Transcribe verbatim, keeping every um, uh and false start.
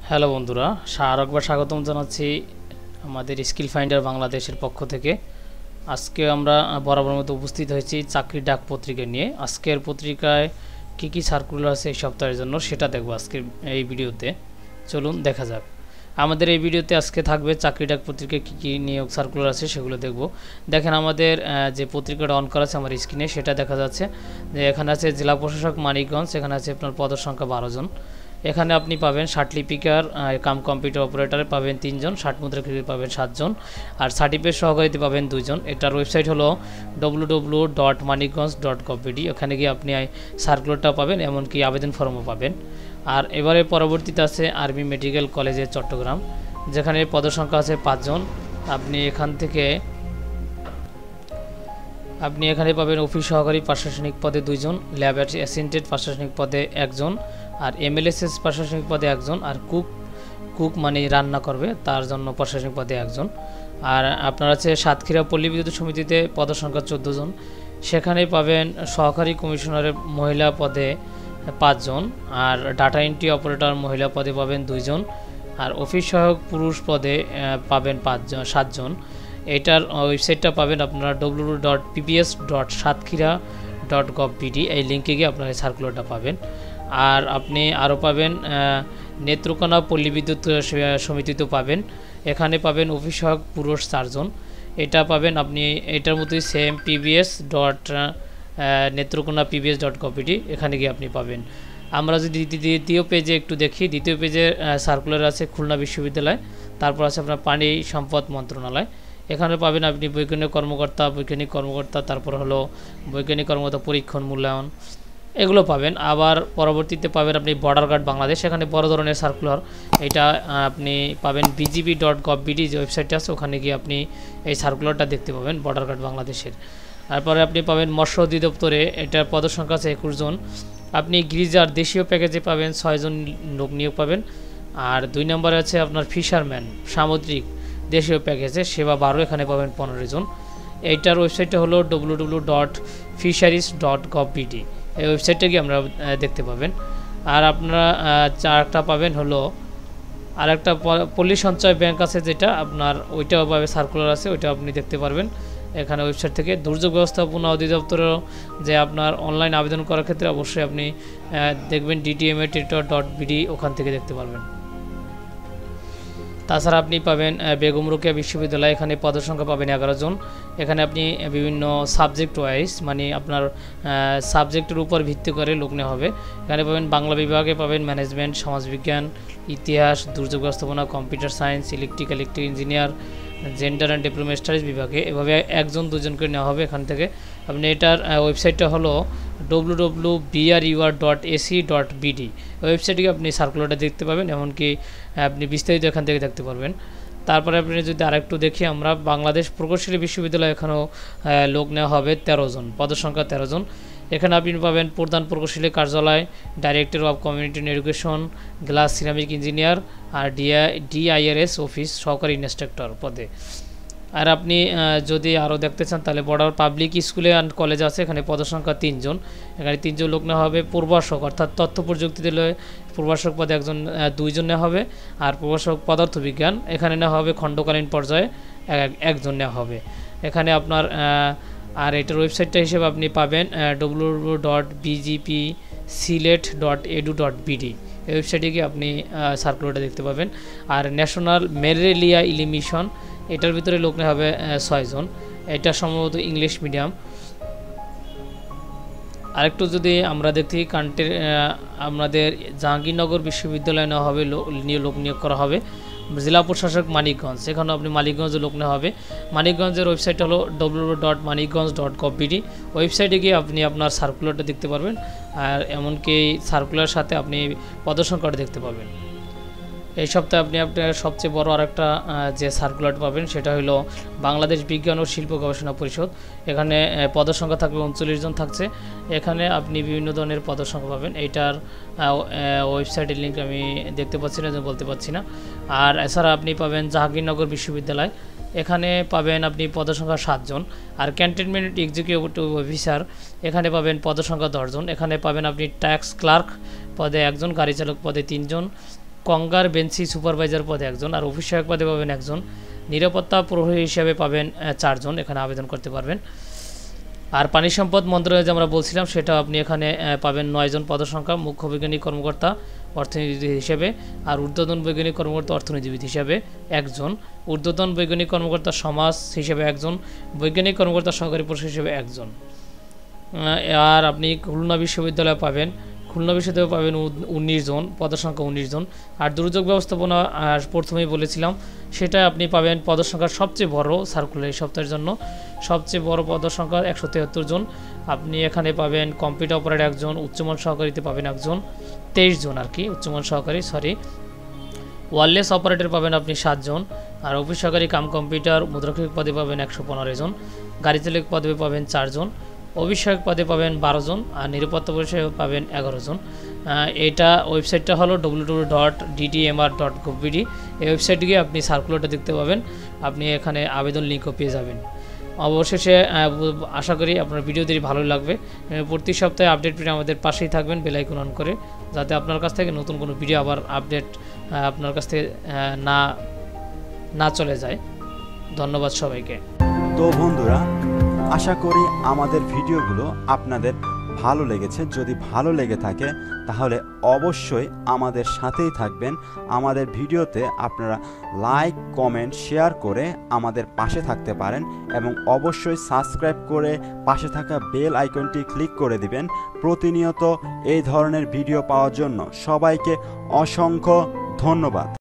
Hello বন্ধুরা, আরেকবার স্বাগতম জানাচ্ছি আমাদের স্কিল ফাইন্ডার বাংলাদেশের পক্ষ থেকে। আজকে আমরা বরাবর মতো উপস্থিত হয়েছি চাকরি ডাক পত্রিকা নিয়ে। আজকের পত্রিকায় কি কি সার্কুলার আছে এই সপ্তাহের জন্য সেটা দেখব আজকের এই ভিডিওতে। চলুন দেখা যাক। আমাদের এই ভিডিওতে আজকে থাকবে চাকরি ডাক পত্রিকায় কী কী নিয়োগ সার্কুলার আছে সেগুলো দেখব। দেখেন আমাদের যে পত্রিকাটা অন করা আছে আমার স্ক্রিনে, সেটা দেখা যাচ্ছে যে এখানে আছে জেলা প্রশাসক মানিকগঞ্জ, এখানে আছে আপনার পদের সংখ্যা বারো জন। এখানে আপনি পাবেন ষাট লিপিকার কাম কম্পিউটার অপারেটরে পাবেন তিনজন, ষাট মুদ্রাকৃতি পাবেন সাতজন, আর সার্টিফিকেট সহকারীতে পাবেন দুইজন। এটার ওয়েবসাইট হলো W W dot Manikganj dot govt. ওখানে গিয়ে আপনি সার্কুলারটা পাবেন, এমনকি আবেদন ফর্মও পাবেন। আর এবারে পরবর্তীতে আছে আর্মি মেডিকেল কলেজে চট্টগ্রাম, যেখানে পদের সংখ্যা আছে পাঁচজন। আপনি এখান থেকে আপনি এখানে পাবেন অফিস সহকারী প্রশাসনিক পদে দুইজন, ল্যাব অ্যাসিস্ট্যান্ট প্রশাসনিক পদে একজন, আর এমএলএসএস প্রশাসনিক পদে একজন, আর কুক কুক মানে রান্না করবে তার জন্য প্রশাসনিক পদে একজন। আর আপনার আছে সাতক্ষীরা পল্লী বিদ্যুৎ সমিতিতে পদের সংখ্যা চোদ্দো জন, সেখানে পাবেন সহকারী কমিশনারের মহিলা পদে পাঁচজন, আর ডাটা এন্ট্রি অপারেটর মহিলা পদে পাবেন দুইজন, আর অফিস সহায়ক পুরুষ পদে পাবেন পাঁচজন সাতজন। এটার ওয়েবসাইটটা পাবেন আপনারা W dot PPS dot Satkhira dot govt. এই লিঙ্কে গিয়ে আপনারা সার্কুলারটা পাবেন। আর আপনি আরও পাবেন নেত্রকোনা পল্লী বিদ্যুৎ সমিতিতেও পাবেন, এখানে পাবেন অফিস সহায়ক পুরুষ চারজন। এটা পাবেন আপনি এটার মতোই same PBS dot Netrokona PBS dot govt, এখানে গিয়ে আপনি পাবেন। আমরা যদি দ্বিতীয় পেজে একটু দেখি, দ্বিতীয় পেজে সার্কুলার আছে খুলনা বিশ্ববিদ্যালয়, তারপর আছে আপনার পানি সম্পদ মন্ত্রণালয়। এখানে পাবেন আপনি বৈজ্ঞানিক কর্মকর্তা বৈজ্ঞানিক কর্মকর্তা তারপর হলো বৈজ্ঞানিক কর্মকর্তা পরীক্ষণ মূল্যায়ন, এগুলো পাবেন। আবার পরবর্তীতে পাবেন আপনি বর্ডার গার্ড বাংলাদেশ, এখানে বড় ধরনের সার্কুলার। এটা আপনি পাবেন বিজিবি ডট গভট যে ওয়েবসাইটটা আছে, ওখানে গিয়ে আপনি এই সার্কুলারটা দেখতে পাবেন বর্ডার গার্ড বাংলাদেশের। তারপরে আপনি পাবেন মৎস্য অধিদপ্তরে, এটার পদের সংখ্যা আছে একুশ জন। আপনি গ্রিজার দেশীয় প্যাকেজে পাবেন ছয়জন লোক নিয়োগ পাবেন। আর দুই নম্বরে আছে আপনার ফিশারম্যান সামুদ্রিক দেশীয় প্যাকেজে সেবা বারো, এখানে পাবেন পনেরো জন। এইটার ওয়েবসাইটটা হলো W W dot fisheries dot govt. এই ওয়েবসাইটটা গিয়ে আমরা দেখতে পাবেন। আর আপনারা চারটা পাবেন হলো আর একটা পল্লী সঞ্চয় ব্যাংক আছে, যেটা আপনার ওইটাও পাবে সার্কুলার আছে, ওইটা আপনি দেখতে পারবেন এখানে ওয়েবসাইট থেকে। দুর্যোগ ব্যবস্থাপনা অধিদপ্তরেও যে আপনার অনলাইন আবেদন করার ক্ষেত্রে অবশ্যই আপনি দেখবেন ডিটিএমএ টিটর ডট বিডি, ওখান থেকে দেখতে পারবেন। তাছাড়া আপনি পাবেন বেগম রোকেয়া বিশ্ববিদ্যালয়, এখানে পদের সংখ্যা পাবেন এগারো জন। এখানে আপনি বিভিন্ন সাবজেক্ট ওয়াইজ মানে আপনার সাবজেক্টের উপর ভিত্তি করে লোক নেওয়া হবে। এখানে পাবেন বাংলা বিভাগে পাবেন ম্যানেজমেন্ট, সমাজবিজ্ঞান, ইতিহাস, দুর্যোগ ব্যবস্থাপনা, computer science, electrical electric engineer, gender and diplomat studies বিভাগে এভাবে একজন দুজন করে নেওয়া হবে এখান থেকে। আপনি এটার ওয়েবসাইটটা হলো W W BRUR dot AC dot BD, ওয়েবসাইটে আপনি সার্কুলারটা দেখতে পাবেন, এমনকি আপনি বিস্তারিত এখান থেকে দেখতে পারবেন। তারপরে আপনি যদি আরেকটু দেখি, আমরা বাংলাদেশ প্রকৌশলী বিশ্ববিদ্যালয়, এখানেও লোক নেওয়া হবে তেরো জন, পদের সংখ্যা তেরো জন। এখানে আপনি পাবেন প্রধান প্রকৌশলী কার্যালয়, director of community education, glass ceramic engineer, আর ডিআই ডিআইআরএস অফিস সহকারী ইন্সট্রাক্টর পদে। আর আপনি যদি আরও দেখতে চান তাহলে বর্ডার পাবলিক স্কুলে অ্যান্ড কলেজ আছে, এখানে পদের সংখ্যা তিনজন, এখানে তিনজন লোক নেওয়া হবে। প্রভাষক অর্থাৎ তথ্য প্রযুক্তি দিলে প্রভাষক পদে একজন দুইজন নেওয়া হবে, আর প্রভাষক পদার্থবিজ্ঞান এখানে নেওয়া হবে খণ্ডকালীন পর্যায়ে একজন নেওয়া হবে এখানে আপনার। আর এটার ওয়েবসাইটটা হিসেবে আপনি পাবেন W W dot BGP Sylhet dot edu dot BD, এই ওয়েবসাইটে গিয়ে আপনি সার্কুলারটা দেখতে পাবেন। আর ন্যাশনাল ম্যালেরিয়া ইলিমিশন, এটার ভিতরে লোক নেওয়া হবে ছয়জন, এটা সম্ভবত ইংলিশ মিডিয়াম। আরেকটু যদি আমরা দেখি কান্ট্রির আমাদের জাহাঙ্গীরনগর বিশ্ববিদ্যালয়ে নেওয়া হবে লোক নিয়োগ করা হবে। জেলা প্রশাসক মানিকগঞ্জ, এখানেও আপনি মানিকগঞ্জে লোক নেওয়া হবে। মানিকগঞ্জের ওয়েবসাইট হলো W W dot Manikganj dot govt, ওয়েবসাইটে গিয়ে আপনি আপনার সার্কুলারটা দেখতে পারবেন, আর এমনকি সার্কুলার সাথে আপনি পদসংখ্যাটা দেখতে পাবেন। এই সপ্তাহে আপনি আপনার সবচেয়ে বড় আরেকটা যে সার্কুলারটা পাবেন সেটা হলো বাংলাদেশ বিজ্ঞান ও শিল্প গবেষণা পরিষদ, এখানে পদের সংখ্যা থাকবে উনচল্লিশ জন থাকছে, এখানে আপনি বিভিন্ন ধরনের পদের সংখ্যা পাবেন। এইটার ওয়েবসাইটের লিঙ্ক আমি দেখতে পাচ্ছি না, বলতে পারছি না। আর এছাড়া আপনি পাবেন জাহাঙ্গীরনগর বিশ্ববিদ্যালয়, এখানে পাবেন আপনি পদের সংখ্যা সাতজন। আর ক্যান্টনমেন্ট এক্সিকিউটিভ অফিসার, এখানে পাবেন পদের সংখ্যা দশজন। এখানে পাবেন আপনি ট্যাক্স ক্লার্ক পদে একজন, গাড়ি চালক পদে তিনজন, কঙ্গার বেঞ্চি সুপারভাইজার পদে একজন আর অফিস সহায়ক পদে পাবেন একজন। নিরাপত্তা প্রহরী হিসেবে পাবেন চারজন, এখানে আবেদন করতে পারবেন। আর পানি সম্পদ মন্ত্রণালয় যে আমরা বলছিলাম সেটা আপনি এখানে পাবেন নয়জন পদসংখ্যা, মুখ্য বৈজ্ঞানিক কর্মকর্তা অর্থনীতিবিদ হিসেবে, আর ঊর্ধ্বতন বৈজ্ঞানিক কর্মকর্তা অর্থনীতিবিদ হিসেবে একজন, ঊর্ধ্বতন বৈজ্ঞানিক কর্মকর্তা সমাজ হিসেবে একজন, বৈজ্ঞানিক কর্মকর্তা সহকারী প্রশাসক হিসেবে একজন। আর আপনি খুলনা বিশ্ববিদ্যালয়ে পাবেন, খুলনা বিশ্ববিদ্যালয়ে পাবেন উনিশ জন, পদসংখ্যা উনিশ জন। আর দুর্যোগ ব্যবস্থাপনা প্রথমেই বলেছিলাম সেটা আপনি পাবেন পদসংখ্যার সবচেয়ে বড় সার্কুলার এই সপ্তাহের জন্য সবচেয়ে বড় পদসংখ্যা একশো তেহাত্তর জন। আপনি এখানে পাবেন কম্পিউটার অপারেটর একজন, উচ্চমান সহকারীতে পাবেন একজন, তেইশ জন আর কি উচ্চমান সহকারী সরি ওয়্যারলেস অপারেটর পাবেন আপনি সাতজন। আর অফিস সহকারী কাম কম্পিউটার মুদ্রাক্ষরিক পদে পাবেন একশো পনেরো জন, গাড়ি চালক পদে পাবেন চারজন, অভিষেক পদে পাবেন বারো জন, আর নিরাপত্তা পরিষেবা পাবেন এগারো জন। এটা ওয়েবসাইটটা হলো W W W dot DTMR dot gov BD. এই ওয়েবসাইটে গিয়ে আপনি সার্কুলারটা দেখতে পাবেন, আপনি এখানে আবেদন লিঙ্কও পেয়ে যাবেন। অবশেষে আশা করি আপনার ভিডিওটি ভালো লাগবে। প্রতি সপ্তাহে আপডেট পেতে আমাদের পাশেই থাকবেন বেল আইকন অন করে, যাতে আপনার কাছ থেকে নতুন কোনো ভিডিও আবার আপডেট আপনার কাছ থেকে না না চলে যায়। ধন্যবাদ সবাইকে। তো বন্ধুরা, আশা করি আমাদের ভিডিওগুলো আপনাদের ভালো লেগেছে। যদি ভালো লেগে থাকে তাহলে অবশ্যই আমাদের সাথেই থাকবেন। আমাদের ভিডিওতে আপনারা লাইক, কমেন্ট, শেয়ার করে আমাদের পাশে থাকতে পারেন এবং অবশ্যই সাবস্ক্রাইব করে পাশে থাকা বেল আইকনটি ক্লিক করে দিবেন প্রতিনিয়ত এই ধরনের ভিডিও পাওয়ার জন্য। সবাইকে অসংখ্য ধন্যবাদ।